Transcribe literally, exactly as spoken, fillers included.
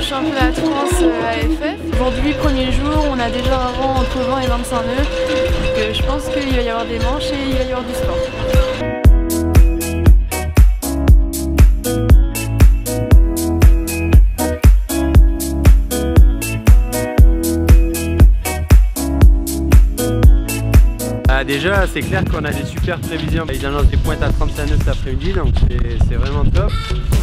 championnat de France A F F. Aujourd'hui, premier jour, on a déjà avant entre vingt et vingt-cinq nœuds. Donc euh, je pense qu'il va y avoir des manches et il va y avoir du sport. Ah, déjà, c'est clair qu'on a des super prévisions. Ils annoncent des pointes à trente-cinq nœuds cet après-midi, donc c'est vraiment top.